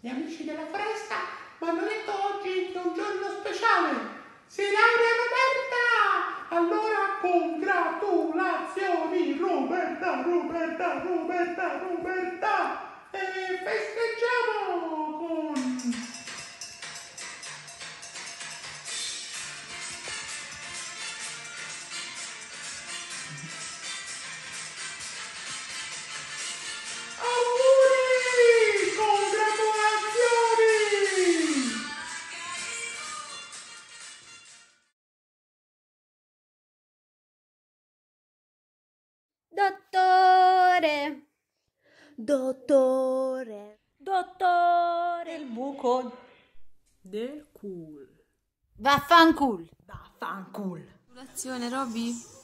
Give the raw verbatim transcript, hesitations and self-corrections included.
Gli amici della foresta mi hanno detto oggi che è un giorno speciale. Si laurea Roberta! Allora congratulazioni Roberta, Roberta, Roberta, Roberta! E festeggiamo con... Auguri! Congratulazioni! Dottore, dottore, dottore. Il buco del culo. Vaffanculo. Vaffanculo. Congratulazione, Roby.